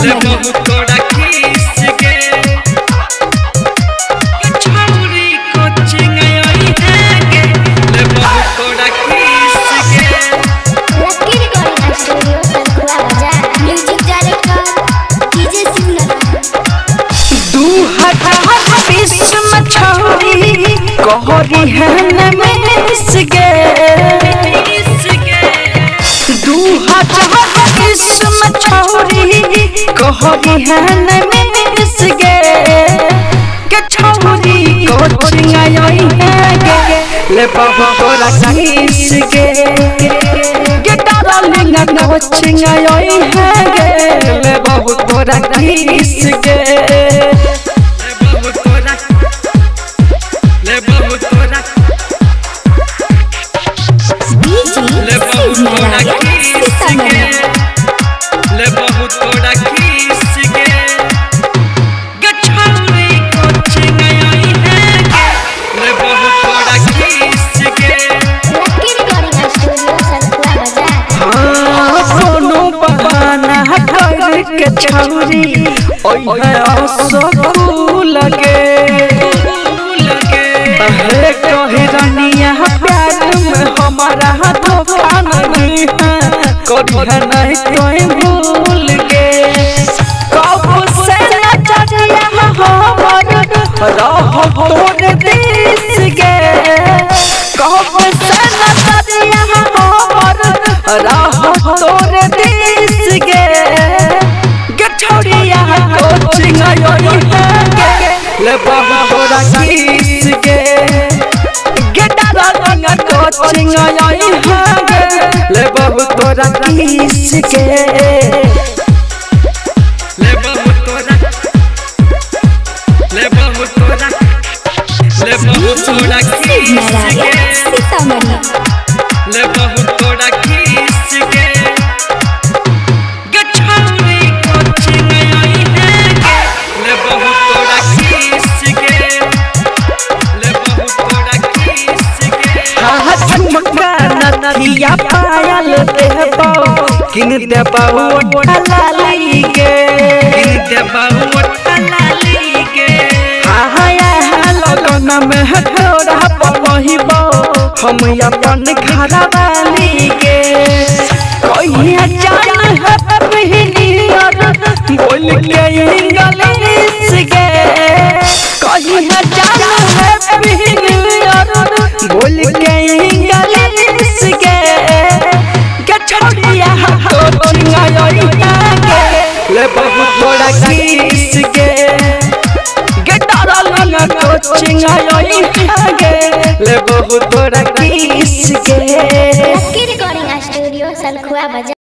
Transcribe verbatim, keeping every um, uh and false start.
बहुत तोड़ा किस के छौरी कोचिंग आई है के ले बहुत तोड़ा किस के लकी रिकॉर्डिंग स्टूडियो सलखुआ बाजार म्यूजिक डायरेक्टर डीजे सिंगर दो हज़ार बीस में छौरी कहरी है न मिस गे दो हज़ार बीस में छौरी कहरी है न मिस गे के छौरी कोचिंग आई है गे ले बहुत तोड़ा किस गे के डार्लिंग कोचिंग आई है गे ले बहुत तोड़ा किस गे ले बहुत तोड़ा किस के ले बहुत तोड़ा किस के गछौरी कोचिंग आई है के ले बहुत तोड़ा किस के लकी रिकॉर्डिंग स्टूडियो सलखुआ बाजार हां सोनो बहाना कर के छौरी ओइ है असकू लगे लगे कहे रानिया प्यार में हमारा धोखा नहीं है कभी नहीं कोई भूल के कब से न चढ़िया हमर रह तोड़ दिस गे कब से न चढ़िया हमर रह तोड़ दिस गे गे छोड़िया कोचिंग आई है गे ले बहुत तोड़ा किस गे गे डार्लिंग कोचिंग आई है गे ले बहुत तोड़ा किस गे ले बहुत तोड़ा ले बहुत तोड़ा ले बहुत तोड़ा किस के सीतामढ़ी ले बहुत तोड़ा किस के गछौरी कोचिंग आई है के ले बहुत तोड़ा किस के ले बहुत तोड़ा किस के हां झुमका नथिया पायल देबो किन देबो ठलाली गे किन देबो ठलाली गे हां या लगन में तोरा पवहिबो हम अपन घरवाली के कहिया जान है पहनियर बोल के इंग्लिश गे कहिया जान है पहनियर बोल के इंग्लिश गे के छोड़िया कोचिंग आई गे ले बहुत तोड़ा किस गे गे डार्लिंग कोचिंग आई गे ले बहुत तोड़ा किस गे लकी रिकॉर्डिंग स्टूडियो सलखुआ बाजार।